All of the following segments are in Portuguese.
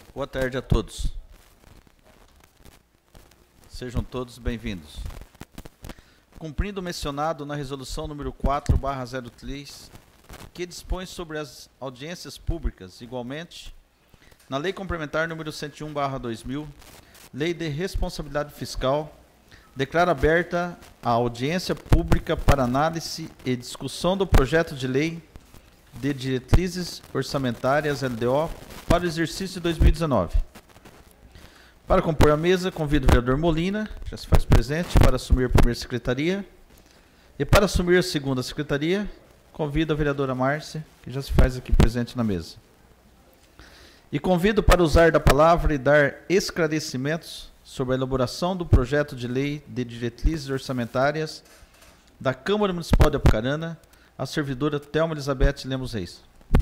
Boa tarde a todos. Sejam todos bem-vindos. Cumprindo o mencionado na resolução número 4/03, que dispõe sobre as audiências públicas, igualmente, na Lei Complementar número 101/2000, Lei de Responsabilidade Fiscal, declara aberta a audiência pública para análise e discussão do projeto de lei de diretrizes orçamentárias LDO para o exercício de 2019. Para compor a mesa, convido o vereador Molina, que já se faz presente, para assumir a primeira secretaria. E para assumir a segunda secretaria, convido a vereadora Márcia, que já se faz aqui presente na mesa. E convido para usar da palavra e dar esclarecimentos sobre a elaboração do projeto de lei de diretrizes orçamentárias da Câmara Municipal de Apucarana, a servidora Thelma Elizabeth Lemos Reis.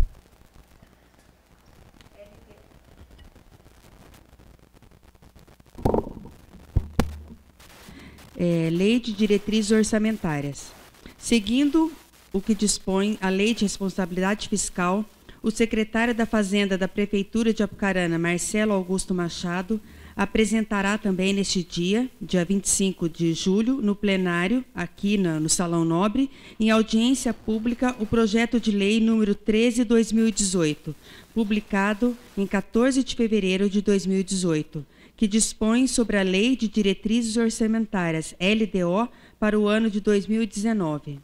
Lei de Diretrizes Orçamentárias. Seguindo o que dispõe a Lei de Responsabilidade Fiscal, o secretário da Fazenda da Prefeitura de Apucarana, Marcelo Augusto Machado, apresentará também neste dia 25 de julho, no plenário, aqui no Salão Nobre, em audiência pública, o projeto de lei número 13/2018, publicado em 14 de fevereiro de 2018, que dispõe sobre a Lei de Diretrizes Orçamentárias, LDO, para o ano de 2019.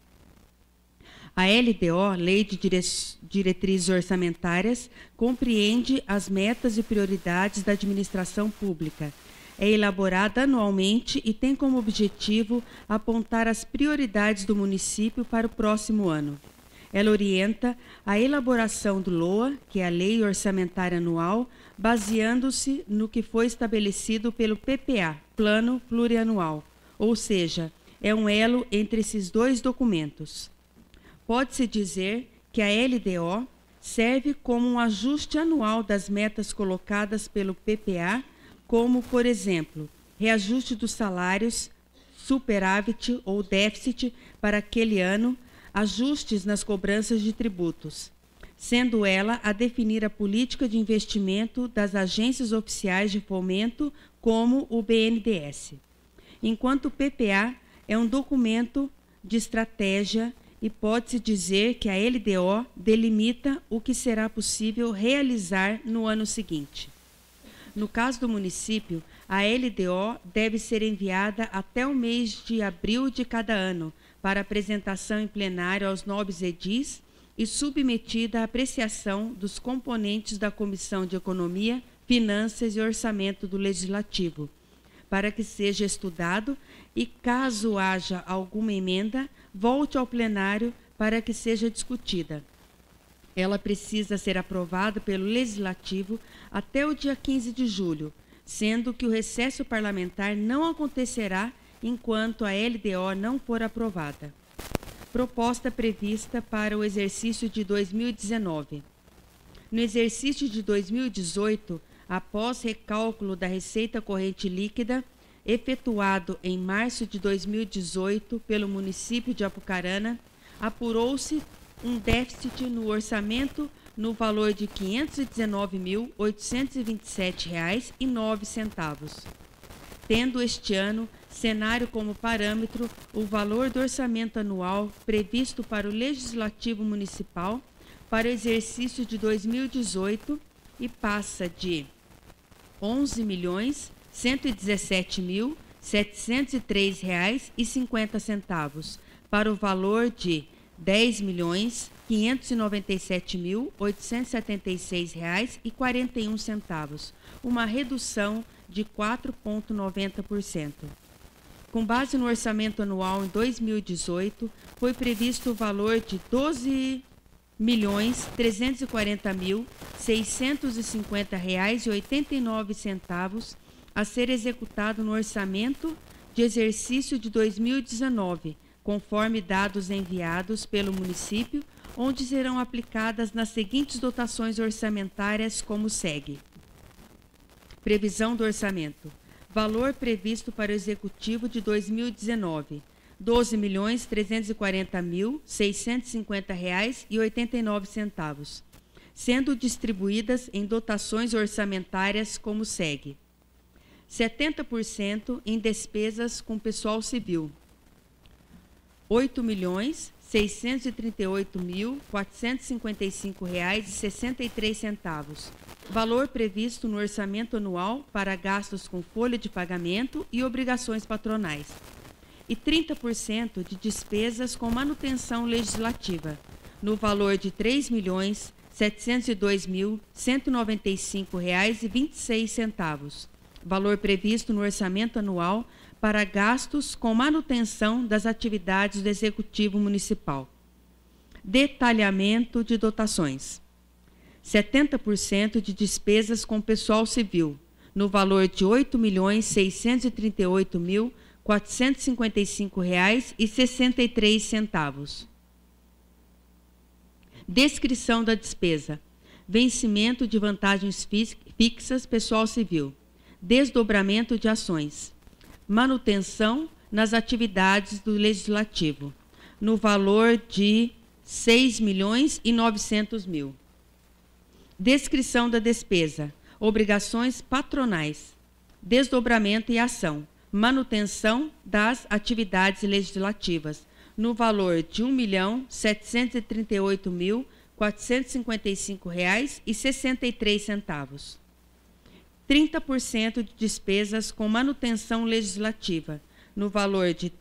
A LDO, Lei de Diretrizes Orçamentárias, compreende as metas e prioridades da administração pública. É elaborada anualmente e tem como objetivo apontar as prioridades do município para o próximo ano. Ela orienta a elaboração do LOA, que é a Lei Orçamentária Anual, baseando-se no que foi estabelecido pelo PPA, Plano Plurianual, ou seja, é um elo entre esses dois documentos. Pode-se dizer que a LDO serve como um ajuste anual das metas colocadas pelo PPA, como, por exemplo, reajuste dos salários, superávit ou déficit para aquele ano, ajustes nas cobranças de tributos, sendo ela a definir a política de investimento das agências oficiais de fomento, como o BNDES. Enquanto o PPA é um documento de estratégia e pode-se dizer que a LDO delimita o que será possível realizar no ano seguinte. No caso do município, a LDO deve ser enviada até o mês de abril de cada ano para apresentação em plenário aos nobres edis e submetida à apreciação dos componentes da Comissão de Economia, Finanças e Orçamento do Legislativo, para que seja estudado e, caso haja alguma emenda, volte ao plenário para que seja discutida. Ela precisa ser aprovada pelo Legislativo até o dia 15 de julho, sendo que o recesso parlamentar não acontecerá enquanto a LDO não for aprovada. Proposta prevista para o exercício de 2019. No exercício de 2018, após recálculo da receita corrente líquida, efetuado em março de 2018 pelo município de Apucarana, apurou-se um déficit no orçamento no valor de R$ 519.827,09, tendo este ano cenário como parâmetro o valor do orçamento anual previsto para o Legislativo Municipal para o exercício de 2018 e passa de R$ 11.117.703,50 para o valor de R$ 10.597.876,41, uma redução de 4,90%. Com base no orçamento anual em 2018, foi previsto o valor de R$ 12.340.650,89 a ser executado no orçamento de exercício de 2019, conforme dados enviados pelo município, onde serão aplicadas nas seguintes dotações orçamentárias como segue. Previsão do orçamento. Valor previsto para o executivo de 2019, R$ 12.340.650,89. sendo distribuídas em dotações orçamentárias como segue: 70% em despesas com pessoal civil, R$ 8.638.455,63, valor previsto no orçamento anual para gastos com folha de pagamento e obrigações patronais, e 30% de despesas com manutenção legislativa, no valor de R$ 3.702.195,26, valor previsto no orçamento anual para gastos com manutenção das atividades do Executivo Municipal. Detalhamento de dotações: 70% de despesas com pessoal civil, no valor de R$ 8.638.455,63. Descrição da despesa: vencimento de vantagens fixas pessoal civil, desdobramento de ações, manutenção nas atividades do Legislativo, no valor de R$ 6.900.000. Descrição da despesa: obrigações patronais, desdobramento e ação, manutenção das atividades legislativas, no valor de R$ 1.738.455,63. 30% de despesas com manutenção legislativa, no valor de R$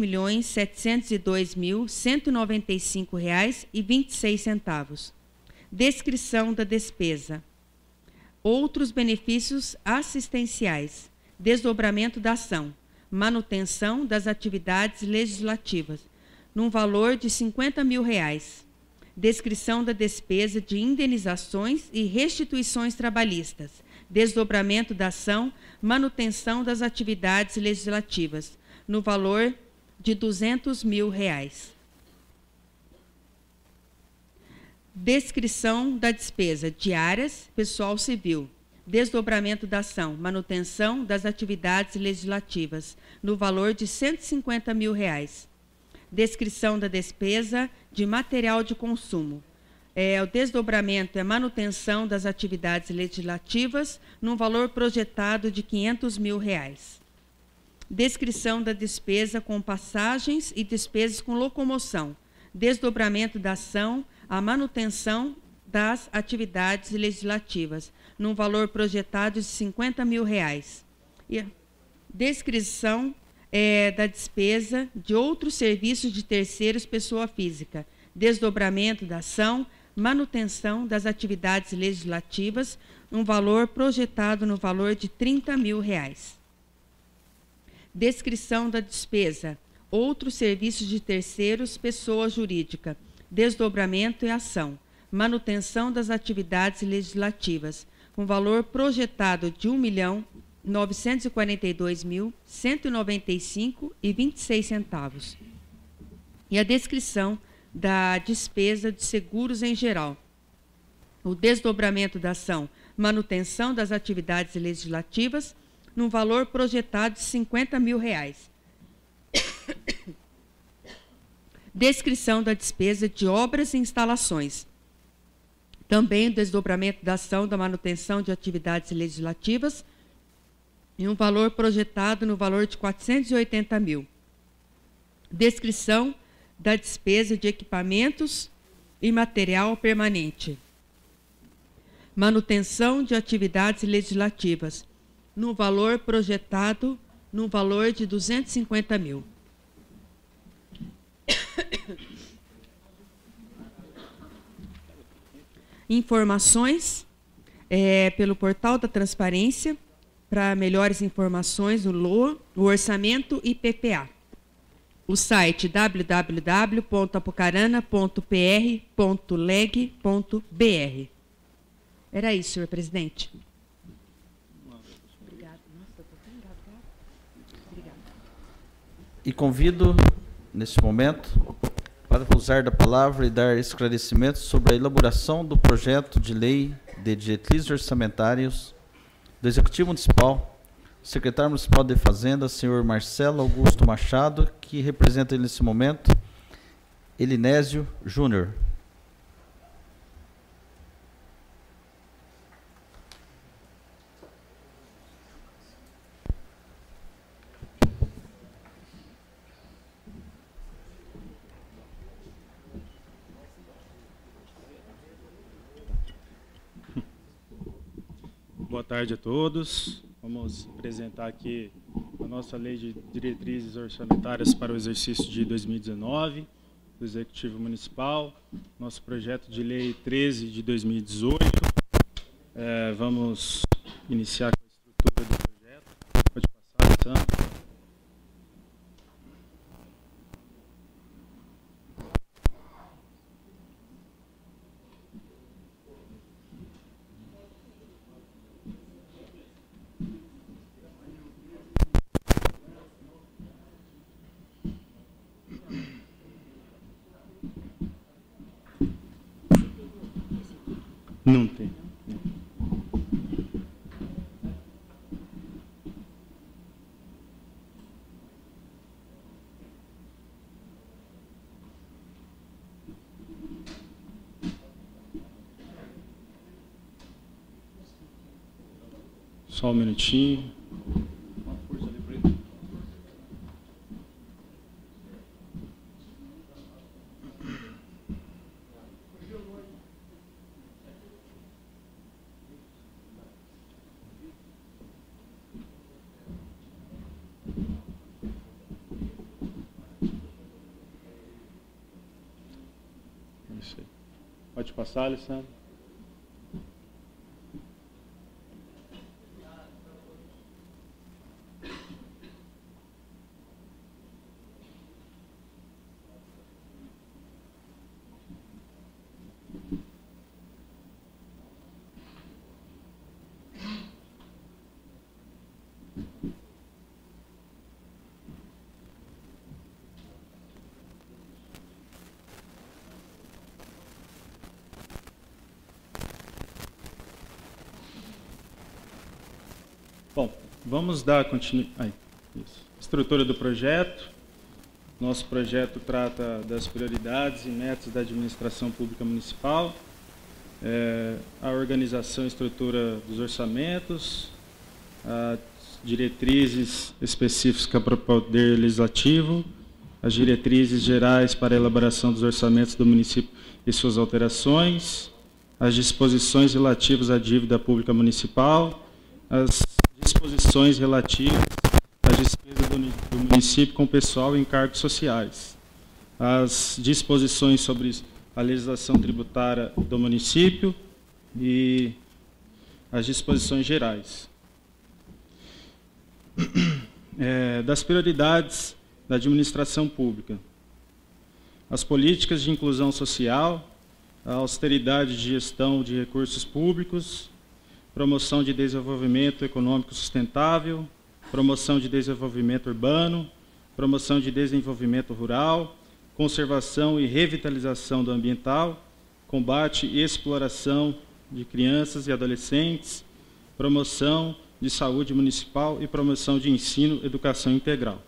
3.702.195,26. Descrição da despesa: outros benefícios assistenciais, desdobramento da ação, manutenção das atividades legislativas, num valor de R$ 50.000. Descrição da despesa de indenizações e restituições trabalhistas, desdobramento da ação, manutenção das atividades legislativas, no valor de R$ 200.000. Descrição da despesa: diárias, pessoal civil, desdobramento da ação, manutenção das atividades legislativas, no valor de R$ 150.000. Descrição da despesa de material de consumo: o desdobramento e a manutenção das atividades legislativas, num valor projetado de R$ 500.000. Descrição da despesa com passagens e despesas com locomoção, desdobramento da ação, a manutenção das atividades legislativas, num valor projetado de R$ 50.000. E descrição da despesa de outros serviços de terceiros pessoa física, desdobramento da ação, manutenção das atividades legislativas, um valor projetado no valor de R$ 30.000. Descrição da despesa: outros serviços de terceiros pessoa jurídica, desdobramento e ação, manutenção das atividades legislativas, com valor projetado de R$ 1.942.195,26. E a descrição da despesa de seguros em geral: o desdobramento da ação, manutenção das atividades legislativas, num valor projetado de R$ 50.000. Descrição da despesa de obras e instalações: também o desdobramento da ação da manutenção de atividades legislativas, em um valor projetado no valor de R$ 480.000. Descrição da despesa de equipamentos e material permanente: manutenção de atividades legislativas, no valor projetado no valor de R$ 250.000. Informações pelo portal da transparência, para melhores informações no LOA, o orçamento e PPA. O site www.apucarana.pr.leg.br. Era isso, senhor presidente. Obrigada. Nossa, eu estou tão engasgada. Obrigada. E convido, neste momento, para usar da palavra e dar esclarecimentos sobre a elaboração do projeto de lei de diretrizes orçamentárias do Executivo Municipal, o secretário municipal de Fazenda, senhor Marcelo Augusto Machado, que representa nesse momento Elinésio Júnior. boa tarde a todos. Vamos apresentar aqui a nossa Lei de Diretrizes Orçamentárias para o exercício de 2019, do Executivo Municipal, nosso projeto de Lei 13 de 2018. Vamos iniciar com a estrutura do projeto. Pode passar, Sandra. Não tem. Só um minutinho. Isso aí. Pode passar, Alessandro. Bom, vamos dar continuidade. Estrutura do projeto. Nosso projeto trata das prioridades e metas da administração pública municipal, a organização e estrutura dos orçamentos, as diretrizes específicas para o Poder Legislativo, as diretrizes gerais para a elaboração dos orçamentos do município e suas alterações, as disposições relativas à dívida pública municipal, as disposições relativas às despesas do município com pessoal e encargos sociais, as disposições sobre a legislação tributária do município e as disposições gerais. Das prioridades da administração pública: as políticas de inclusão social, a austeridade de gestão de recursos públicos, promoção de desenvolvimento econômico sustentável, promoção de desenvolvimento urbano, promoção de desenvolvimento rural, conservação e revitalização do ambiental, combate e exploração de crianças e adolescentes, promoção de saúde municipal e promoção de ensino e educação integral.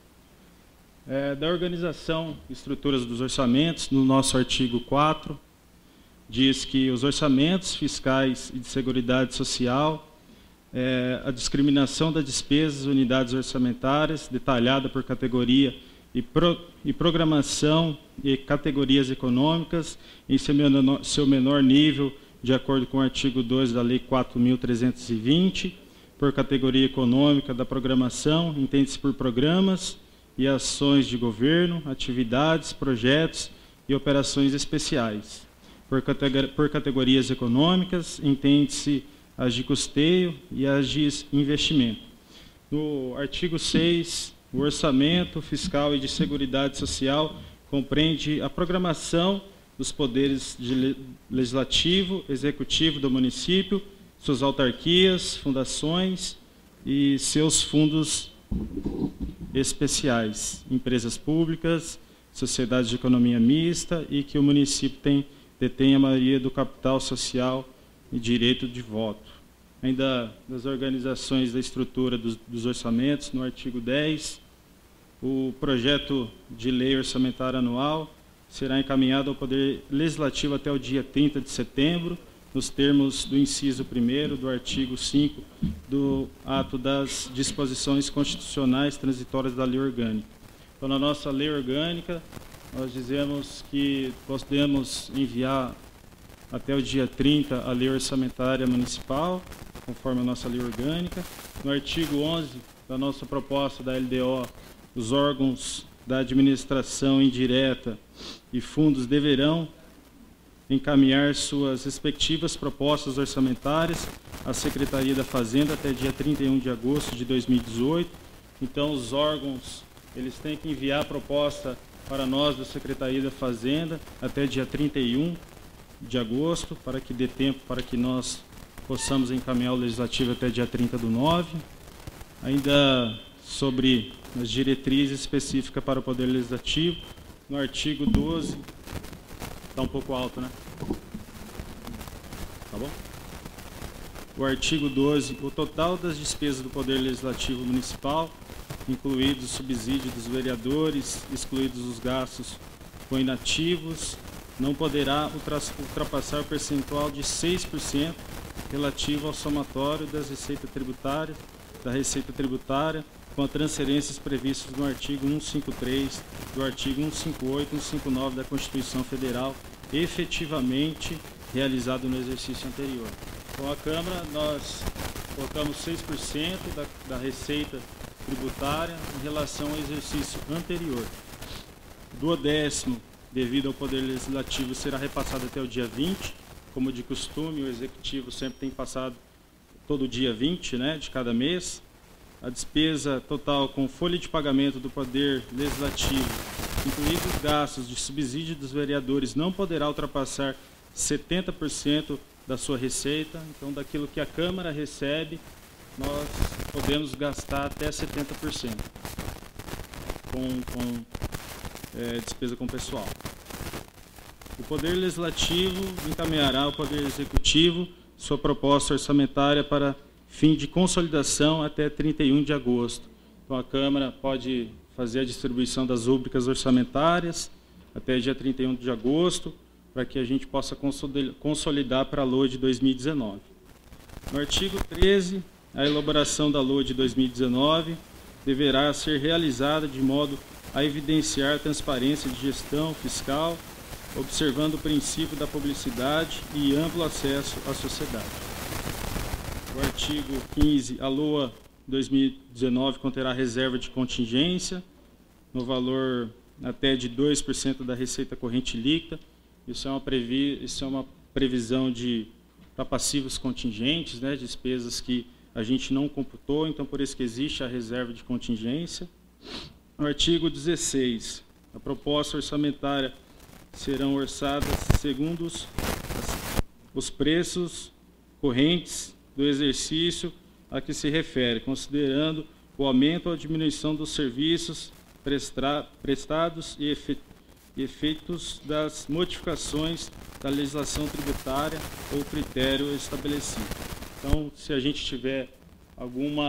Da organização e estruturas dos orçamentos, no nosso artigo 4, diz que os orçamentos fiscais e de seguridade social, a discriminação das despesas, unidades orçamentárias, detalhada por categoria e programação e categorias econômicas, em seu menor nível, de acordo com o artigo 2 da Lei 4.320, por categoria econômica da programação, entende-se por programas e ações de governo, atividades, projetos e operações especiais. Por categorias econômicas, entende-se as de custeio e as de investimento. No artigo 6, o orçamento fiscal e de seguridade social compreende a programação dos poderes legislativo, executivo do município, suas autarquias, fundações e seus fundos especiais, empresas públicas, sociedades de economia mista e que o município detém a maioria do capital social e direito de voto. Ainda das organizações da estrutura dos orçamentos, no artigo 10, o projeto de lei orçamentária anual será encaminhado ao Poder Legislativo até o dia 30 de setembro, nos termos do inciso 1º do artigo 5 do ato das disposições constitucionais transitórias da lei orgânica. Então, na nossa lei orgânica, nós dizemos que podemos enviar até o dia 30 a lei orçamentária municipal, conforme a nossa lei orgânica. No artigo 11 da nossa proposta da LDO, os órgãos da administração indireta e fundos deverão encaminhar suas respectivas propostas orçamentárias à Secretaria da Fazenda até dia 31 de agosto de 2018. Então, os órgãos, eles têm que enviar a proposta para nós da Secretaria da Fazenda até dia 31 de agosto, para que dê tempo para que nós possamos encaminhar o Legislativo até dia 30/9. Ainda sobre as diretrizes específicas para o Poder Legislativo, no artigo 12, está um pouco alto, né? Tá bom? O artigo 12, o total das despesas do Poder Legislativo Municipal, incluídos o subsídio dos vereadores, excluídos os gastos com inativos, não poderá ultrapassar o percentual de 6% relativo ao somatório das receitas tributárias, da Receita Tributária, com as transferências previstas no artigo 153, do artigo 158 e 159 da Constituição Federal, efetivamente realizado no exercício anterior. Com a Câmara, nós colocamos 6% da Receita Tributária em relação ao exercício anterior. Do 10º, devido ao Poder Legislativo, será repassado até o dia 20, como de costume, o Executivo sempre tem passado todo dia 20, né, de cada mês. A despesa total com folha de pagamento do Poder Legislativo, incluindo os gastos de subsídio dos vereadores, não poderá ultrapassar 70% da sua receita. Então, daquilo que a Câmara recebe, nós podemos gastar até 70% com despesa com pessoal. O Poder Legislativo encaminhará ao Poder Executivo sua proposta orçamentária para fim de consolidação até 31 de agosto. Então, a Câmara pode fazer a distribuição das rúbricas orçamentárias até dia 31 de agosto, para que a gente possa consolidar para a LOA de 2019. No artigo 13, a elaboração da LOA de 2019 deverá ser realizada de modo a evidenciar a transparência de gestão fiscal, observando o princípio da publicidade e amplo acesso à sociedade. O artigo 15, a LOA 2019 conterá reserva de contingência no valor até de 2% da receita corrente líquida. Isso é uma previsão para passivos contingentes, né, despesas que a gente não computou, então por isso que existe a reserva de contingência. No artigo 16, a proposta orçamentária serão orçadas segundo os preços correntes do exercício a que se refere, considerando o aumento ou a diminuição dos serviços prestados e efeitos das modificações da legislação tributária ou critério estabelecido. Então, se a gente tiver algum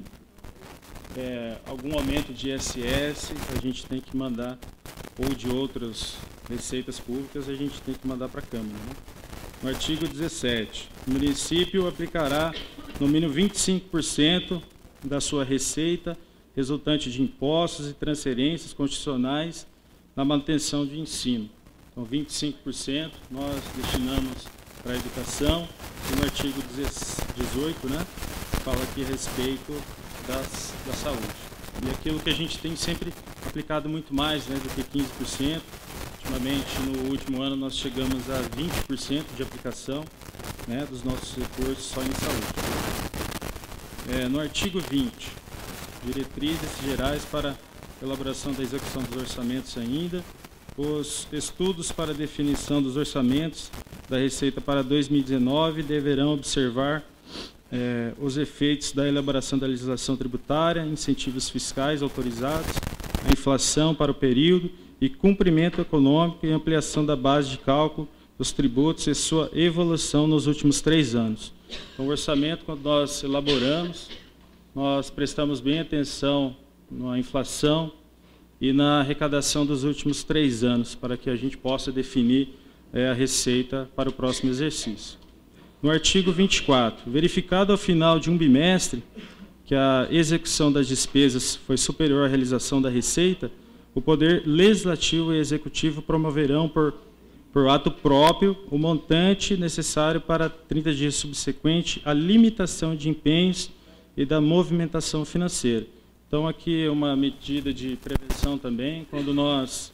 aumento de ISS, a gente tem que mandar, ou de outras receitas públicas, a gente tem que mandar para a Câmara, né? No artigo 17, o município aplicará no mínimo 25% da sua receita resultante de impostos e transferências constitucionais na manutenção de ensino. Então, 25% nós destinamos para a educação, e no artigo 18, né, fala aqui a respeito da saúde. E aquilo que a gente tem sempre aplicado muito mais, né, do que 15%. Ultimamente, no último ano, nós chegamos a 20% de aplicação, né, dos nossos recursos só em saúde. No artigo 20, diretrizes gerais para elaboração da execução dos orçamentos ainda, os estudos para definição dos orçamentos da Receita para 2019 deverão observar os efeitos da elaboração da legislação tributária, incentivos fiscais autorizados, a inflação para o período e cumprimento econômico e ampliação da base de cálculo dos tributos e sua evolução nos últimos 3 anos. Então, o orçamento, quando nós elaboramos, nós prestamos bem atenção na inflação e na arrecadação dos últimos 3 anos, para que a gente possa definir a receita para o próximo exercício. No artigo 24, verificado ao final de um bimestre que a execução das despesas foi superior à realização da receita, o Poder Legislativo e Executivo promoverão, por por ato próprio, o montante necessário para 30 dias subsequente à limitação de empenhos e da movimentação financeira. Então, aqui é uma medida de prevenção também, quando nós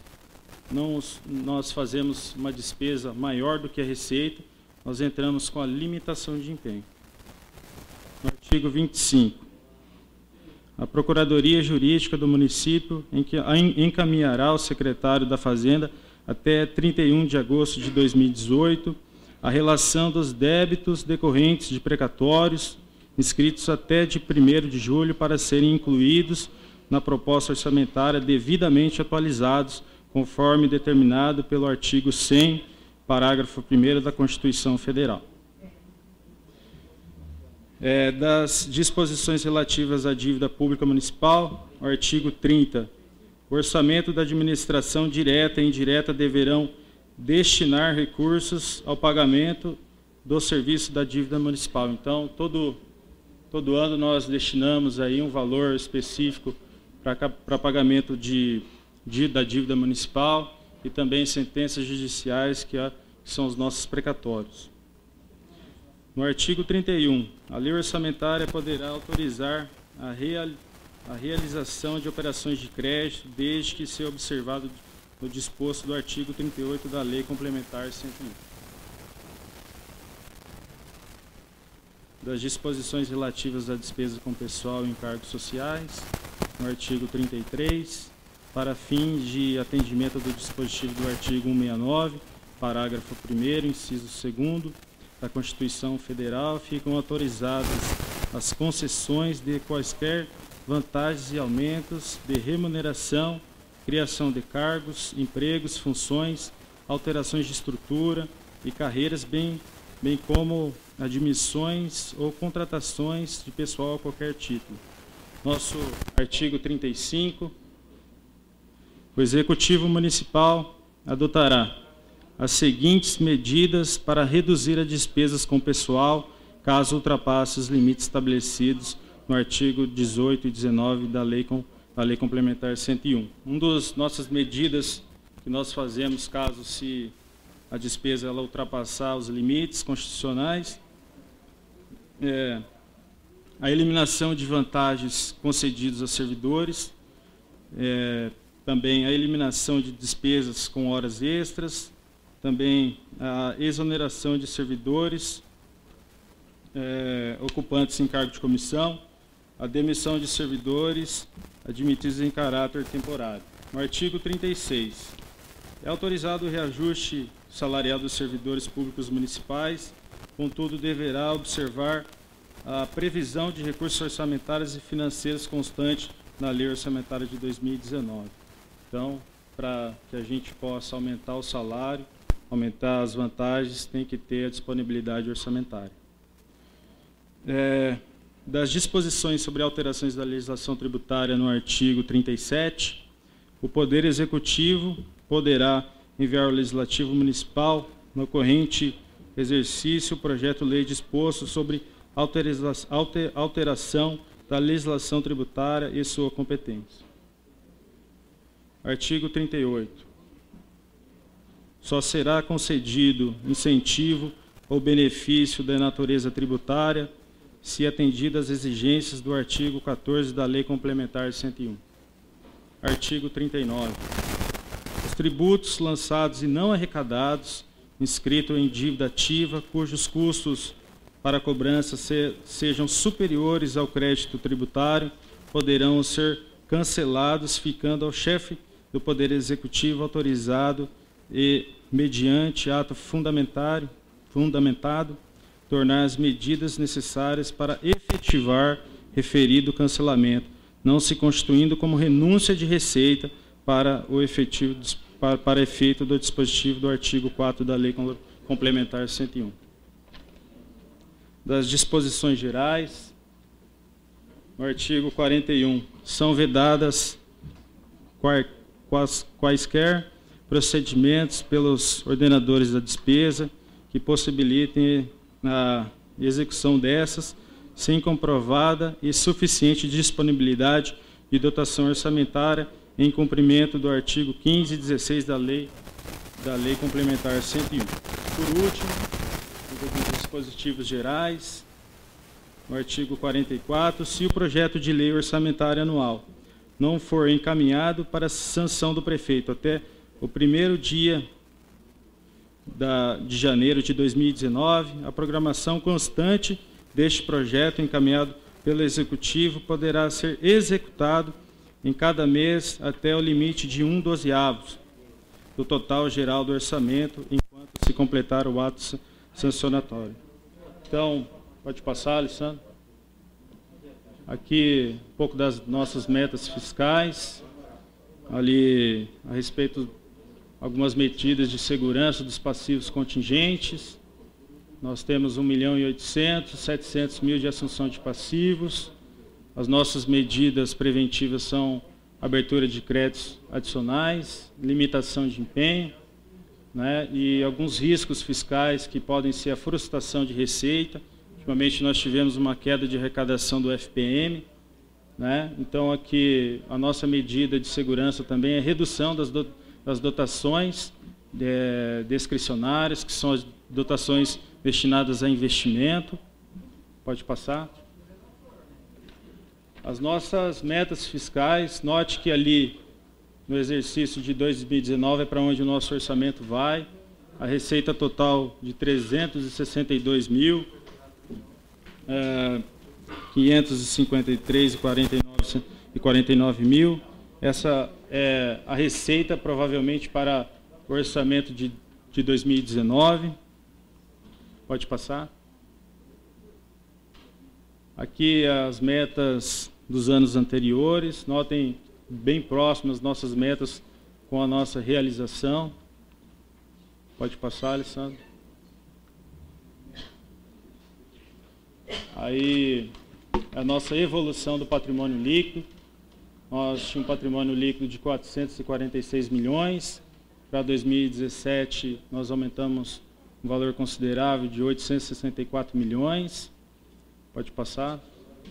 fazemos uma despesa maior do que a receita, nós entramos com a limitação de empenho. No artigo 25, a Procuradoria Jurídica do município encaminhará ao secretário da Fazenda até 31 de agosto de 2018 a relação dos débitos decorrentes de precatórios inscritos até de 1º de julho para serem incluídos na proposta orçamentária devidamente atualizados, conforme determinado pelo artigo 100, parágrafo 1º da Constituição Federal. Das disposições relativas à dívida pública municipal, o artigo 30, o orçamento da administração direta e indireta deverão destinar recursos ao pagamento do serviço da dívida municipal. Então, todo ano nós destinamos aí um valor específico para pagamento da dívida municipal e também sentenças judiciais que são os nossos precatórios. No artigo 31, a lei orçamentária poderá autorizar a realização de operações de crédito, desde que seja observado o disposto do artigo 38 da Lei Complementar 101. Das disposições relativas à despesa com pessoal e encargos sociais, no artigo 33, para fins de atendimento do dispositivo do artigo 169, parágrafo 1º, inciso 2º, da Constituição Federal, ficam autorizadas as concessões de quaisquer vantagens e aumentos de remuneração, criação de cargos, empregos, funções, alterações de estrutura e carreiras, bem como admissões ou contratações de pessoal a qualquer título. Nosso artigo 35, o Executivo Municipal adotará as seguintes medidas para reduzir as despesas com pessoal, caso ultrapasse os limites estabelecidos no artigo 18 e 19 da Lei Complementar 101. Uma das nossas medidas que nós fazemos, caso se a despesa ela ultrapassar os limites constitucionais, é a eliminação de vantagens concedidas aos servidores, também a eliminação de despesas com horas extras, também a exoneração de servidores ocupantes em cargo de comissão, a demissão de servidores admitidos em caráter temporário. No artigo 36, é autorizado o reajuste salarial dos servidores públicos municipais, contudo, deverá observar a previsão de recursos orçamentários e financeiros constante na Lei Orçamentária de 2019. Então, para que a gente possa aumentar o salário, aumentar as vantagens, tem que ter a disponibilidade orçamentária. Das disposições sobre alterações da legislação tributária no artigo 37, o Poder Executivo poderá enviar ao Legislativo Municipal, no corrente exercício, o projeto-lei disposto sobre alteração da legislação tributária e sua competência. Artigo 38. Só será concedido incentivo ou benefício da natureza tributária se atendidas as exigências do artigo 14 da Lei Complementar 101. Artigo 39. Os tributos lançados e não arrecadados, inscritos em dívida ativa, cujos custos para cobrança sejam superiores ao crédito tributário, poderão ser cancelados, ficando ao chefe do Poder Executivo autorizado e, mediante ato fundamentado, tornar as medidas necessárias para efetivar referido cancelamento, não se constituindo como renúncia de receita para efeito do dispositivo do artigo 4 da Lei Complementar 101. Das disposições gerais, no artigo 41, são vedadas quaisquer procedimentos pelos ordenadores da despesa que possibilitem a execução dessas, sem comprovada e suficiente disponibilidade de dotação orçamentária, em cumprimento do artigo 15 e 16 da Lei da Lei Complementar 101. Por último, os dispositivos gerais, no artigo 44, se o projeto de lei orçamentária anual não for encaminhado para sanção do prefeito até o primeiro dia de janeiro de 2019, a programação constante deste projeto encaminhado pelo Executivo poderá ser executado em cada mês até o limite de 1/12 do total geral do orçamento, enquanto se completar o ato sancionatório. Então, pode passar, Alessandro. Aqui, um pouco das nossas metas fiscais, ali a respeito de algumas medidas de segurança dos passivos contingentes. Nós temos 1.800.000, 700.000 de assunção de passivos. As nossas medidas preventivas são abertura de créditos adicionais, limitação de empenho, né, e alguns riscos fiscais que podem ser a frustração de receita. Ultimamente nós tivemos uma queda de arrecadação do FPM, né? Então aqui a nossa medida de segurança também é a redução das dotações discricionárias, que são as dotações destinadas a investimento. Pode passar. As nossas metas fiscais, note que ali no exercício de 2019 é para onde o nosso orçamento vai. A receita total de 352.553,49 mil. Essa é a receita provavelmente para o orçamento de 2019. Pode passar. Aqui as metas dos anos anteriores, notem bem próximas nossas metas com a nossa realização. Pode passar, Alessandro. Aí a nossa evolução do patrimônio líquido. Nós tínhamos um patrimônio líquido de 446 milhões. Para 2017 nós aumentamos um valor considerável de 864 milhões. Pode passar.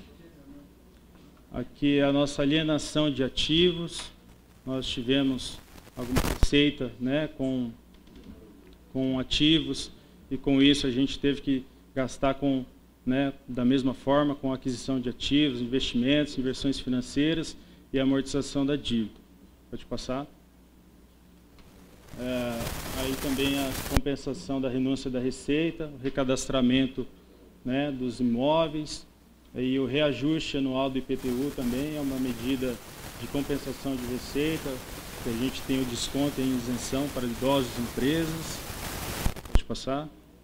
Aqui é a nossa alienação de ativos. Nós tivemos alguma receita, né, com ativos, e com isso a gente teve que gastar da mesma forma com a aquisição de ativos, investimentos, inversões financeiras e amortização da dívida. Pode passar. Aí também a compensação da renúncia da receita, o recadastramento, né, dos imóveis, e o reajuste anual do IPTU também é uma medida de compensação de receita, que a gente tem o desconto em isenção para idosos e empresas. Pode passar.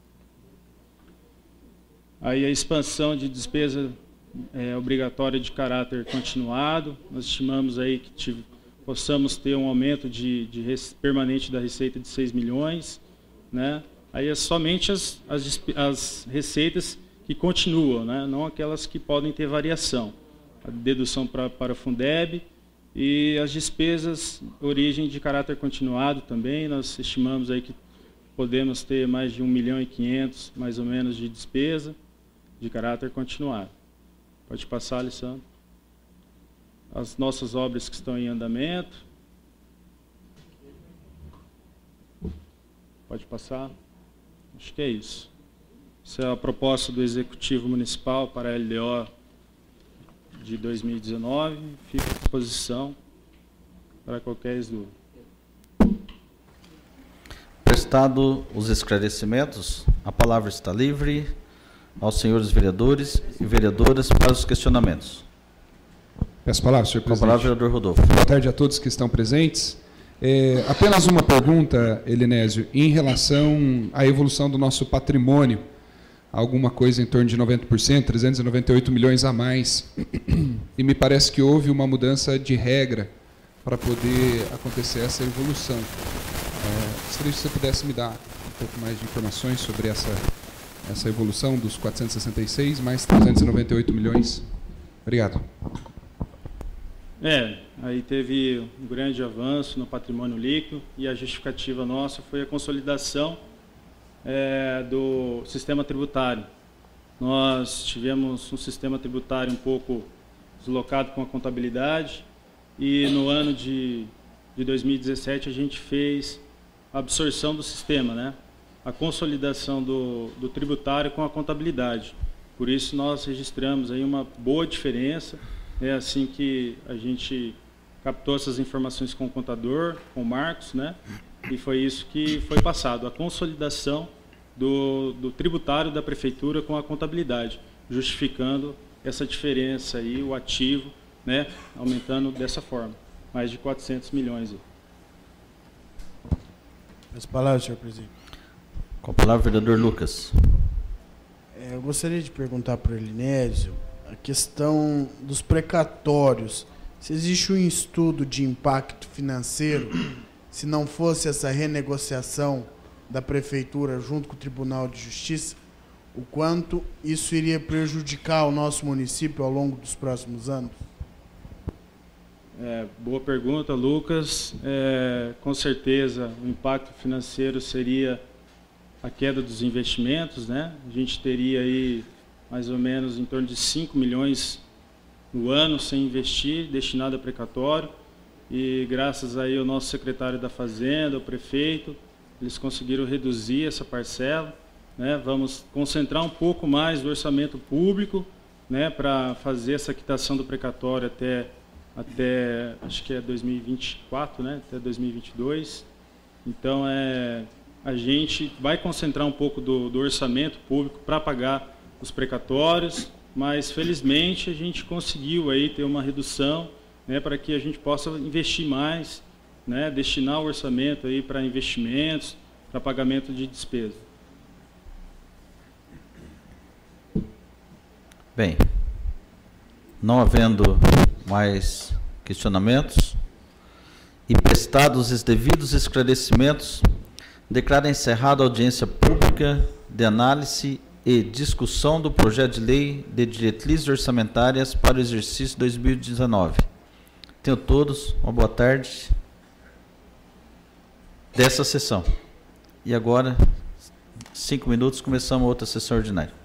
Aí a expansão de despesa obrigatória de caráter continuado. Nós estimamos aí que possamos ter um aumento permanente da receita de 6 milhões. Né? Aí é somente as receitas que continuam, né? Não aquelas que podem ter variação. A dedução para a Fundeb e as despesas origem de caráter continuado também. Nós estimamos aí que podemos ter mais de 1,5 milhão, mais ou menos, de despesa de caráter continuado. Pode passar, Alessandro. As nossas obras que estão em andamento. Pode passar. Acho que é isso. Essa é a proposta do Executivo Municipal para a LDO de 2019. Fica à disposição para qualquer dúvida. Prestado os esclarecimentos, a palavra está livre aos senhores vereadores e vereadoras para os questionamentos. Peço a palavra, senhor presidente. Com a palavra, vereador Rodolfo. Boa tarde a todos que estão presentes. Apenas uma pergunta, Elinésio, em relação à evolução do nosso patrimônio. Alguma coisa em torno de 90%, 398 milhões a mais. E me parece que houve uma mudança de regra para poder acontecer essa evolução. Gostaria que você pudesse me dar um pouco mais de informações sobre essa evolução dos 466 mais 398 milhões. Obrigado. Aí teve um grande avanço no patrimônio líquido e a justificativa nossa foi a consolidação do sistema tributário. Nós tivemos um sistema tributário um pouco deslocado com a contabilidade e no ano de 2017 a gente fez absorção do sistema, né? A consolidação do tributário com a contabilidade. Por isso nós registramos aí uma boa diferença, assim que a gente captou essas informações com o contador, com o Marcos, né? E foi isso que foi passado, a consolidação do tributário da prefeitura com a contabilidade, justificando essa diferença aí, o ativo, né? Aumentando dessa forma, mais de 400 milhões. As palavras, senhor presidente. Com a palavra, vereador Lucas. Eu gostaria de perguntar para o Elinésio a questão dos precatórios. Se existe um estudo de impacto financeiro, se não fosse essa renegociação da prefeitura junto com o Tribunal de Justiça, o quanto isso iria prejudicar o nosso município ao longo dos próximos anos? Boa pergunta, Lucas. Com certeza, o impacto financeiro seria a queda dos investimentos, né? A gente teria aí mais ou menos em torno de 5 milhões no ano sem investir, destinado a precatório. E graças aí ao nosso secretário da Fazenda, o prefeito, eles conseguiram reduzir essa parcela, né? Vamos concentrar um pouco mais do orçamento público, né, para fazer essa quitação do precatório até acho que é 2024, né, até 2022. Então a gente vai concentrar um pouco do orçamento público para pagar os precatórios, mas felizmente a gente conseguiu aí ter uma redução, né, para que a gente possa investir mais, né, destinar o orçamento aí para investimentos, para pagamento de despesas. Bem, não havendo mais questionamentos e prestados os devidos esclarecimentos, declaro encerrada a audiência pública de análise e discussão do projeto de lei de diretrizes orçamentárias para o exercício 2019. Tenham todos uma boa tarde dessa sessão. E agora, 5 minutos, começamos outra sessão ordinária.